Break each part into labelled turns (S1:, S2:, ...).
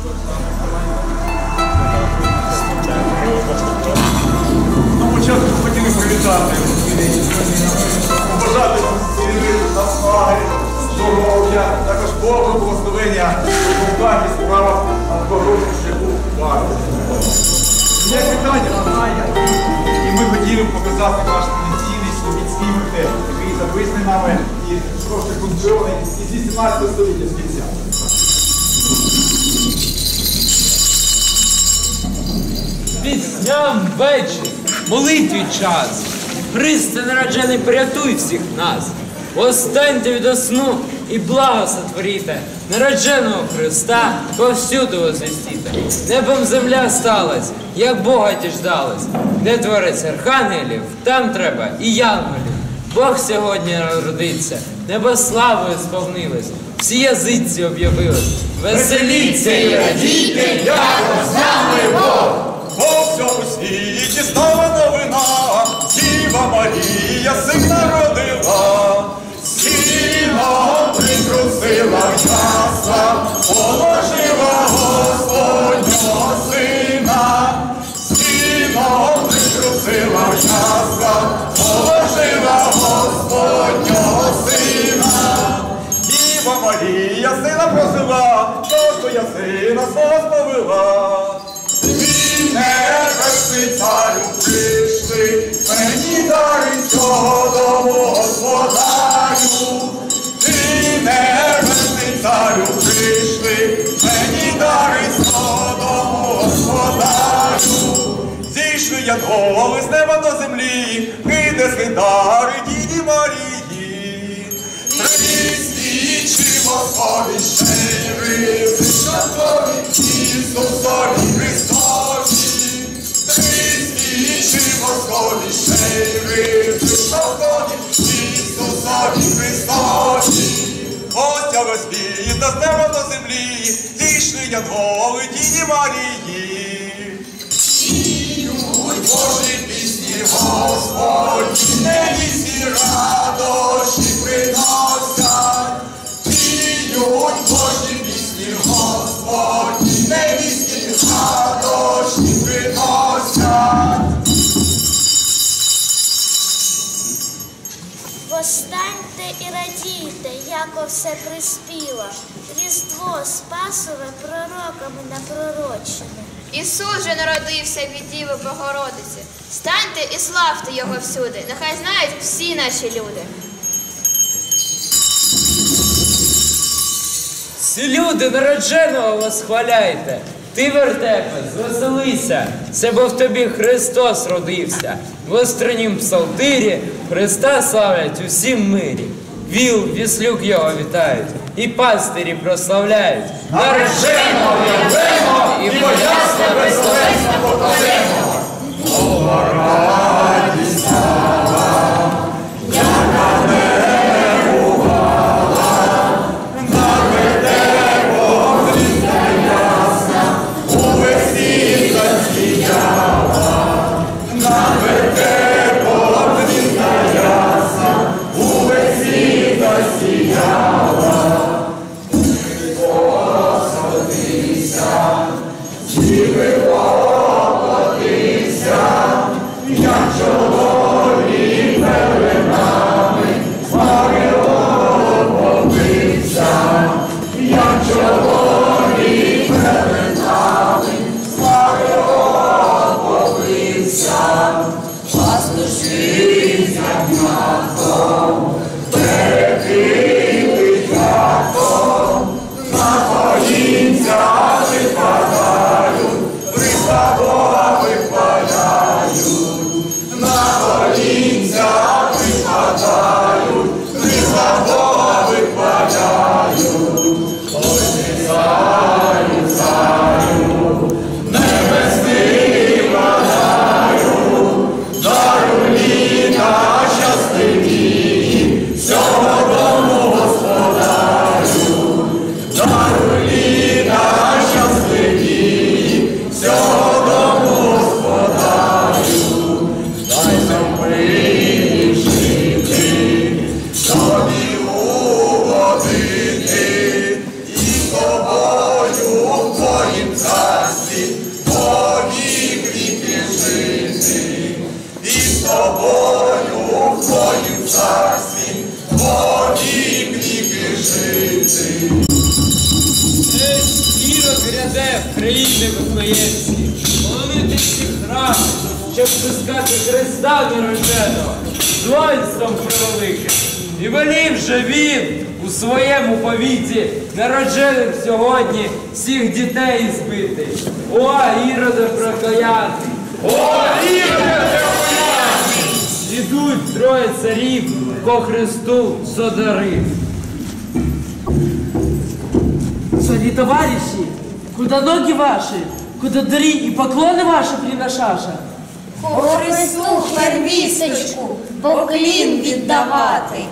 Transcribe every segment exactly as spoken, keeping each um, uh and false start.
S1: На початку хотіли привітати, побажати вам сили, наснаги, здоров'я, також Божого благословення у руках і справах на дорожньому шляху варто. Є питання, знання, і ми хотіли показати ваш традиційний словітський мультик, який записаний нами і просто конструйований із вісімнадцятого століття з кінця.
S2: Пісням вечір, молитві час. Христе народжений, порятуй всіх нас. Останьте від сну і благо сотворіте. Народженого Христа повсюду возвістіте. Небом земля сталась, як Бога діждалась. Де творець архангелів, там треба і янголів. Бог сьогодні народиться, небо славою сповнилось. Всі язиці об'явились. Веселіться і радійте, як з нами Бог!
S1: По всьому світі стала новина, Діва Марія сина родила, сіном притрусила ясла, положила Господнього сина, сіном притрусила ясла, положила Господнього сина. Діва Марія сина просила, то я сина свого сповила. Небесний царю прийшли, мені дари цього дому господарю. Ти, небесний царю прийшли, мені дари цього дому господарю. Зійшли янголи з неба до землі, принесли дари Діві Марії. Присвічимо Господи щирий, святкові Ісусові Христові. Присвічимо Господи щирий, святкові Ісусові Христові. Гостя розбіта з неба до землі, зійшли янголи Діві Марії. Сіють Божі пісні, Господі, невісті радощі приносять. Сіють Божі пісні, Господі, невісті радощі приносять.
S3: Востаньте і радійте, яко все приспіло. Різдво Спасове пророками напророчене.
S4: Ісус же народився від Діви Богородиці. Станьте і славте Його всюди. Нехай знають всі наші люди.
S2: Всі люди народженого восхваляйте. Ти, вертепе, звеселися, це бо в тобі Христос родився. В остринім псалтирі Христа славлять усім мирі. Віл, віслюк його вітають, і пастирі прославляють. Народженого явемо, і подясне безсловесне покладемо. Нова радість стала, яка не бувала, на вертепом Христа ясна, увесь світ засіяла. На вертепом Христа ясна, увесь світ засіяла. Христос родився, гряде в країни Вифлеємські, полонити всі храми, щоб пускати Христа народженого з воїнством превеликим. І велів же він у своєму повіті народженим сьогодні всіх дітей збити. О, Іроде прокаятий! О, Іроде прокаятий! Ідуть троє царів, ко Христу содарив.
S5: Цари товарищи, куда ноги ваши, куда дары и поклоны ваши приношаша?
S6: Ко Христу хлебісечку, поклін віддавати.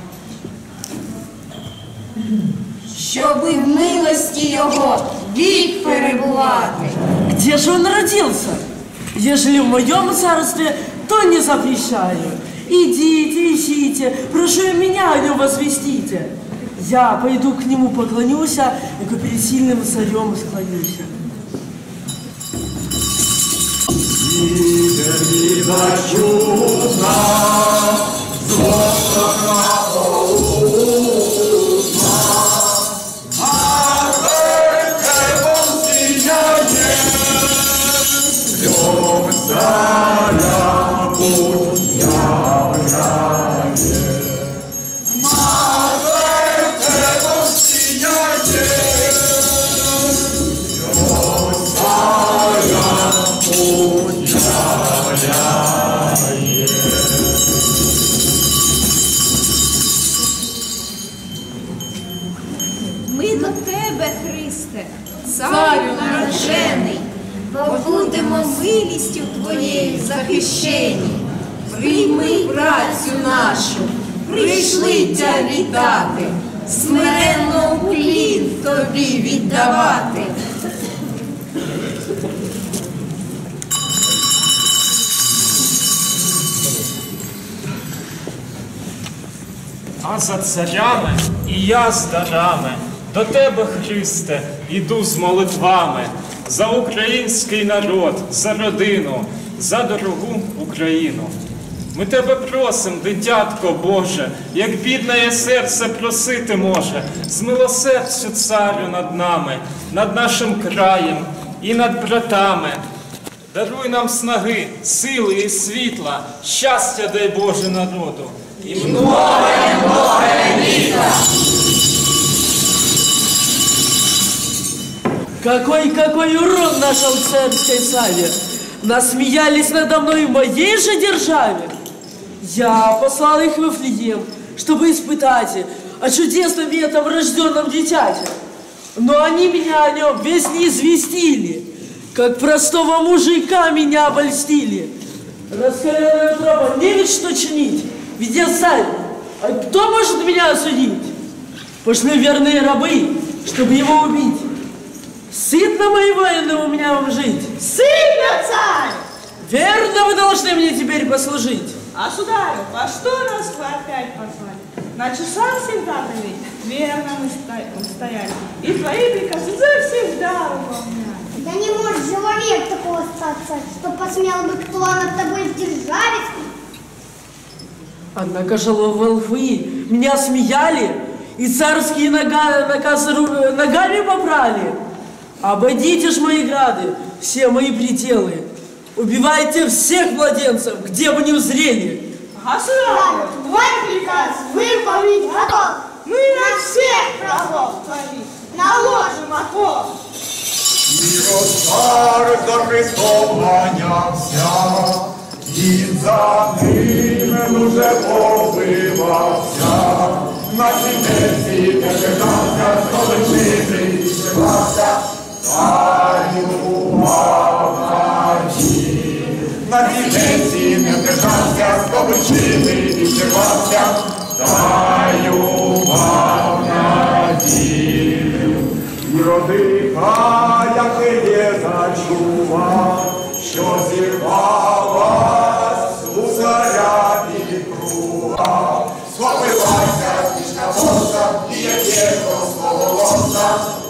S6: Щоби в милості Його вік перебувати.
S5: Где же он родился? Ежели в моем царстве, то не запрещаю. Идите, ищите, прошу и меня о нем возвестите. Я пойду к нему поклонюсь, и ко перед сильным царем склонюсь.
S6: Ми до Тебе, Христе, Царю народжений, побудемо милістю Твоєю захищені. Прийми працю нашу, прийшли Тя вітати, смиренно уклін Тобі віддавати.
S7: А за царями і я з дарами до тебе, Христе, іду з молитвами за український народ, за родину, за дорогу Україну. Ми тебе просим, дитятко Боже, як бідне серце просити може, змилосердься царю над нами, над нашим краєм і над братами. Даруй нам снаги, сили і світла, щастя дай Боже народу. И многое-многое літа!
S5: Какой-какой урон нашел в царской славе! Насмеялись надо мной в моей же державе! Я послал их в Вифлеем, чтобы испытать о чудесном и этом рожденном дитяте. Но они меня о нем весь не известили, как простого мужика меня обольстили. Раскаленная тропа не ведь что чинить, ведь я царь, а кто может меня осудить? Пошли верные рабы, чтобы его убить. Сытно, мои воины, у меня вам жить.
S8: Сытно, царь!
S5: Верно, вы должны мне теперь послужить.
S8: А, сударю, по что нас вы опять позвали? На часах всегда ведь верно мы стояли, и твои приказы завсегда выполняли.
S9: Да не может человек такого статься, что посмел бы кто над тобой в державе.
S5: Однако же волхвы меня смеяли и царские нога, наказы ногами попрали. Обойдите ж мои грады, все мои пределы. Убивайте всех младенцев, где бы ни узрели.
S8: Государь,
S9: Твой приказ выполнить готов.
S8: мы на всех врагов твоих наложим оков.
S1: Ірод за Христом ганявся, і за ним уже побивався. На кінеці держався, столичний співався, царював надій. На кінеці не держався, столичний співався, царював надій. І родика, як не зачува, що зірвалась у царя ікруга. Схопилася смішна боса, і яке просто волоса,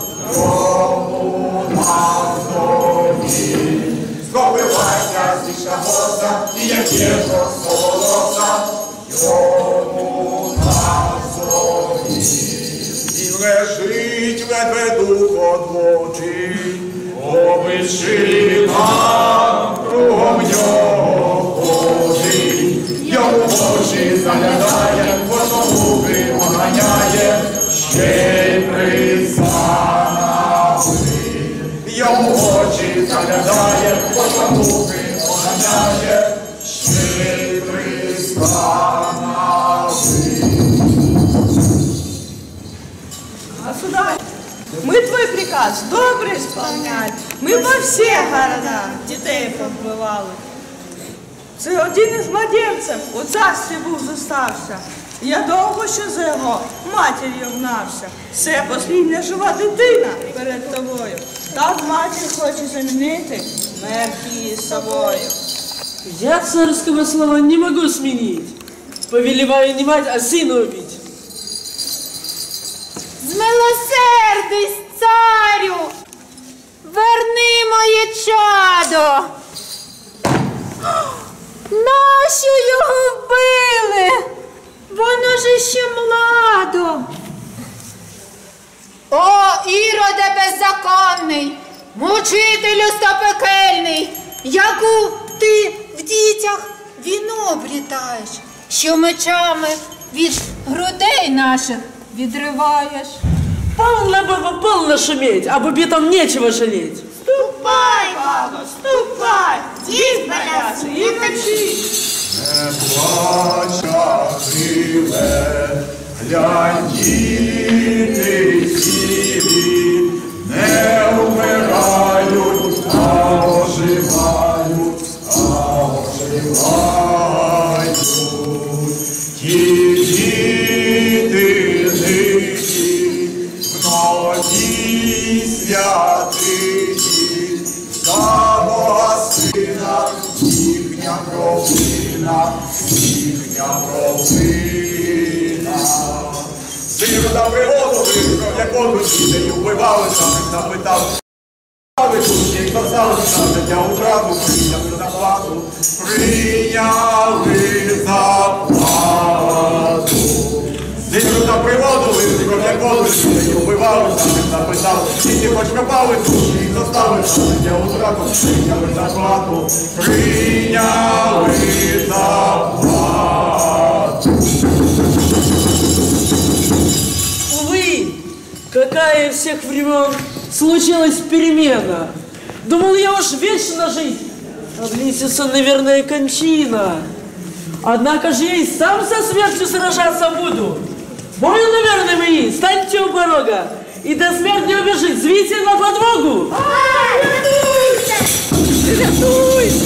S1: йому на здорові. Схопилася смішна боса, і яке просто волоса, йому на здорові. І лежить ледве дух одлочить, Ковичина кругом нього ходить, йому в очі заглядає, косогуби оганяє, ще й присанавий. Йому в очі заглядає, косогуби оганяє, ще й присанавий.
S8: Государь, мы твой приказ добре исполняли. Ми по всіх городах дітей побивали. Це один із младенців у царстві був зостався. Я довго ще за його матір'ю гнався. Це послідня жива дитина перед тобою. Так матір хоче замінити смерть її з собою.
S5: Я царского слова не могу сменить. Повелеваю не мать, а сына убить.
S6: Змилосердись, царю, верни моє чадо. Нащо його вбили? Воно ж ще младо. О, Іроде беззаконний, мучителю стопекельний, яку ти в дітях віно обрітаєш, що мечами від грудей наших відриваєш.
S5: Полно, баба, полно шуметь, об убитом нечего жалеть.
S8: Ступай, бабо, ступай, дід боляться і вночі.
S1: Не плача, глянь, діти сірі, не вмирають, а оживають, а оживають. Ті діти нині, многі святині, за Бога Сина, їхня провина, їхня провина. Сину та приводу вибрав, як он дітей вбивали, самих напитав. Ви кучні, спасали на життя утрату, прийняли заплату, прийняли заплату. Сину та приводу вибрав, як он дітей вбивали, самих напитав. Діти хоч копали, кучні, застали на життя утрату, прийняли заплату, прийняли заплату.
S5: Увы, какая из всех времен случилась перемена. Думал я уж вечно жить, а близится, наверное, кончина. Однако же я и сам со смертью сражаться буду. Бою, наверное, мои, станьте у порога и до смерти не убежит, звите на подмогу. Рятуйся!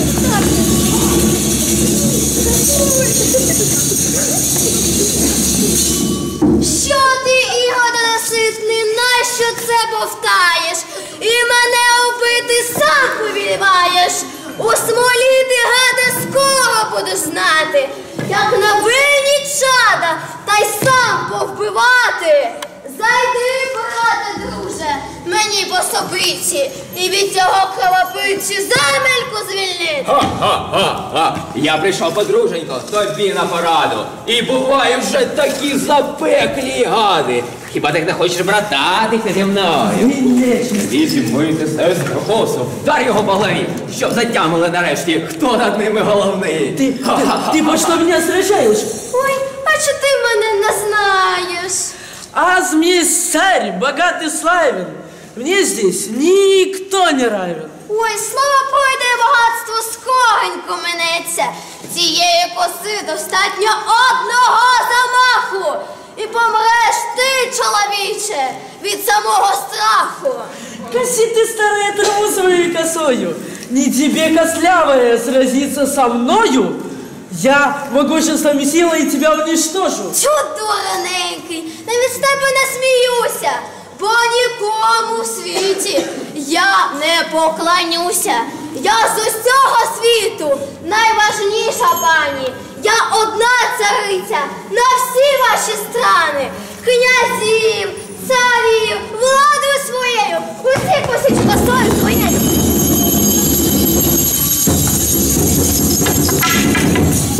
S3: Що ти, Ігоре неситний, нащо це повтаєш? І мене убити сам повіліваєш. У смолі ти, гаде, скоро будеш знати, як на винні чада, та й сам повбивати. Зайди, брате, друже, мені по собиці, і від цього кровопивці земельку звільнити.
S10: Ха-ха-ха-ха! Я прийшов, подруженько, тобі на пораду. І буває вже такі запеклі гади. Хіба ти не хочеш брататися зі мною? Візьми ти сестру Хосу, вдар його по голові, щоб затямили нарешті, хто над ними головний.
S5: Ти, ти, ти почти мене зречаєш?
S3: Ой, а чи ти мене не знаєш?
S5: Аз мне царь, богатый, славен. Мне здесь никто не равен.
S3: Ой, слава пройде і багатство скоренько минеться. Цієї коси достатньо одного замаху. І помреш ти, чоловіче, від самого страху.
S5: Коси ты, старая, траву своей косою. Не тебе, костлявая, сразиться со мною. Я могуществом и силой тебя уничтожу.
S3: Чу, дурненький, навіть з тебе не сміюся, бо нікому в світі я не поклонюся. Я з усього світу найважніша пані. Я одна цариця на всі ваші страни. Князів, царів, владою своєю, усіх посічу косою своєю.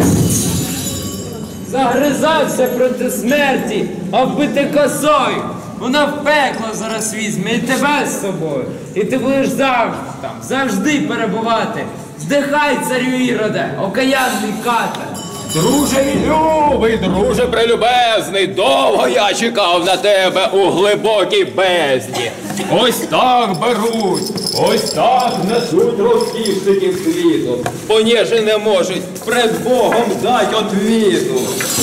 S2: Загризався проти смерті, оббити косою. вона в пекло зараз візьме і тебе з собою. І ти будеш завжди там, завжди перебувати. Здихай, царю Іроде, окаянний кате.
S10: Друже мій любий, друже прелюбезний, довго я чекав на тебе у глибокій бездні. Ось так беруть, ось так несуть розкішників світу, бо ніже не можуть пред Богом дать отвіту.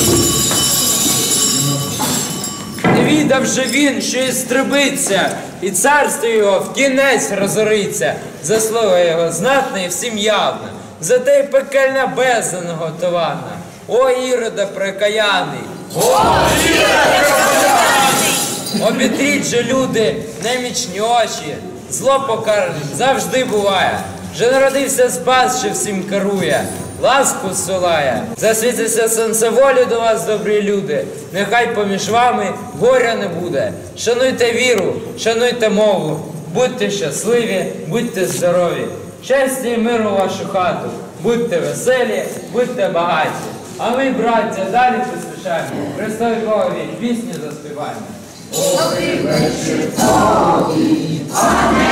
S2: Не відав же він, що і стрибиться, і царство його в кінець розориться. Заслуга його знатна і всім явна, за те й пекельна бездна наготована. О, Іроде прекаяний! О, Іроде прекаяний! Обітріть же, люди, немічні очі, зло покаране завжди буває. Вже народився Спас, що всім керує, ласку зсилає. Засвітиться сонце волі до вас, добрі люди, нехай поміж вами горя не буде. Шануйте віру, шануйте мову, будьте щасливі, будьте здорові. Щастя і миру в вашу хату, будьте веселі, будьте багаті. А ми, браття, далі поспішаємо, Христові Богові пісню заспіваємо.
S11: Добрий вечір тобі, пане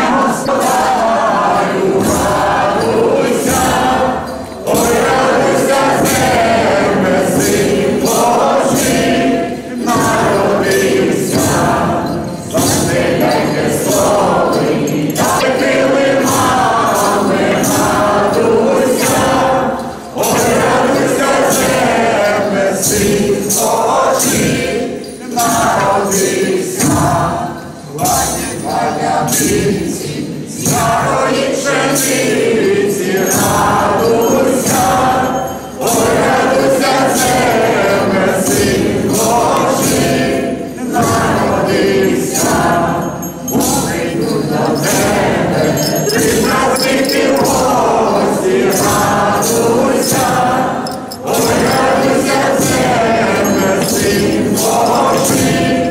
S11: Господарю, радуйся, ой, радуйся, земле, син Божий, народився, заспівайте слови, та крили мами, радуйся, ой, радуйся, земле, син Божий, народився. Хватить палявиці, старої пшениці, радуйся, ой, радуйся, земле, син Божий, народився. Прийду до тебе, прикрасити в гості, радуйся, ой, радуйся, земле, син Божий,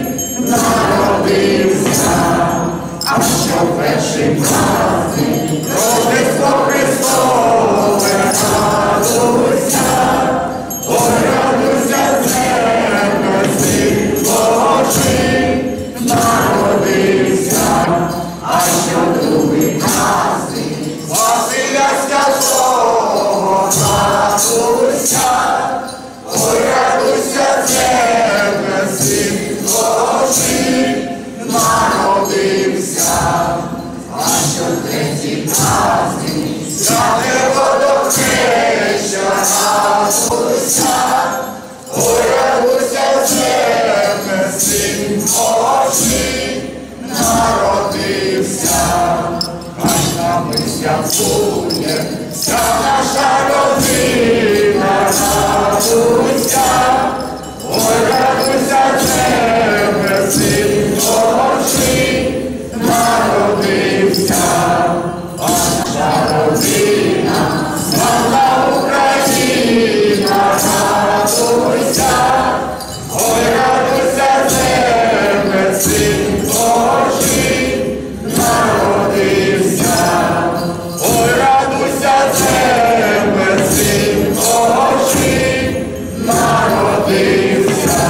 S11: народився. А що перший праздник, Рождество Христове, радуйся, ой, радуйся, земле, син Божий, народився. А що другий праздник, Василя Святого, радуйся, ой, радуйся, земле, син Божий, народився. А що третій праздник, святе водохреща, радуйся, ой, радуйся, земле, син Божий, народився. Хай нами святкує вся наша родина, радуйся, ой, радуйся, земле, син Божий, народився. А наша родина, слава Україна, радуйся, ой, радуйся, земле, син Божий, народився. Ой, радуйся, земле, син Божий, народився.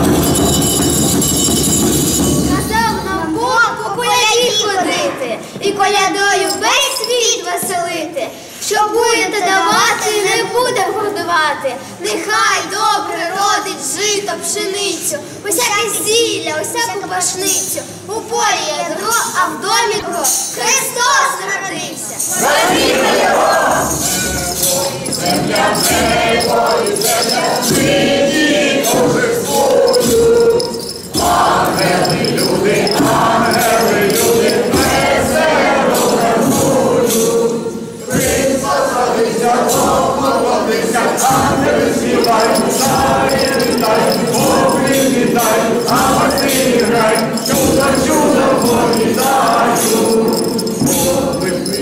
S3: Казав нам Бог по коляді ходити і колядою весь світ веселити. Що будете давати, не буде годувати. Нехай добре родить жито, пшеницю, усяке зілля, усяку пашницю. У полі ядро, а в домі добро. Христос народився.
S11: Славімо Його! Земля небо і земля нині торжествують. Ангели, люди, ангели, люди, весело гармонують. Христос родився, Бог родився, ангели співають, шарі літають, Бог літають, а гості грають, чудо, чудо, повідають.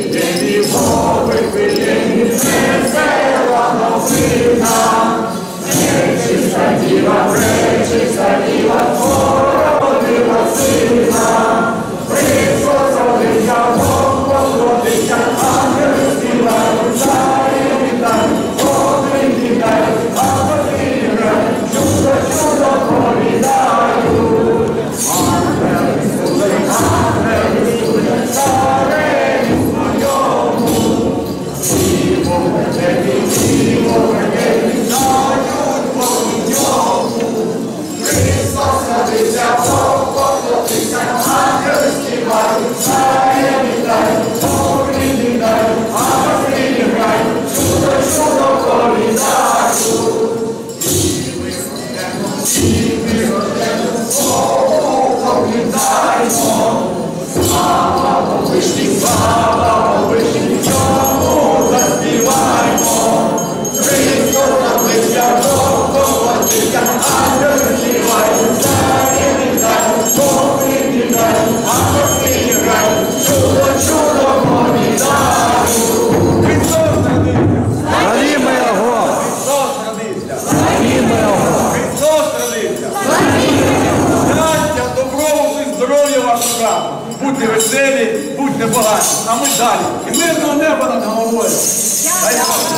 S11: вишні чому заспіваємо. Христос народився, Бог воплотився, ангели співають, царі вітають, Боги вітають, ангели грають, чудо, чудо повідають.
S1: Христос родився!
S11: Славімо Його!
S1: Христос родився!
S11: Славімо Його!
S1: Христос родився! Щастя, добробуту і здоров'я вашу хату! Будьте веселі, будьте багаті, а ми далі. І мирного неба над головою! Дай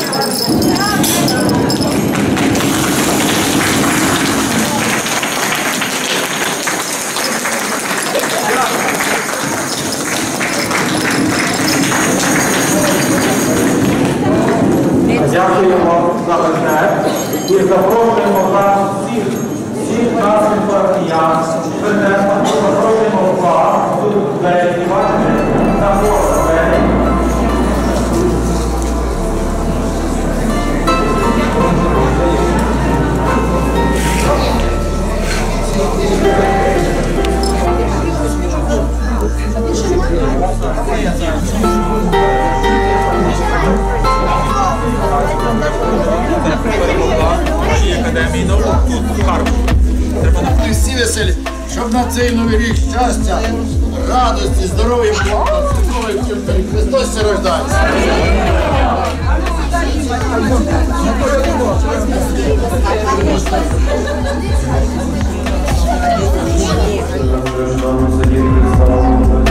S12: Дякуємо за визне і запрошуємо вас всіх, всіх наших партіян, запрошуємо вас, тут двері, бачите, забор двері.
S1: Академії наук тут, в Харкові. Треба
S13: Ми всі веселі, щоб на цей новий рік щастя, радості, здоров'я було, святковий втіль, Христос се рождається.
S12: Сидіти,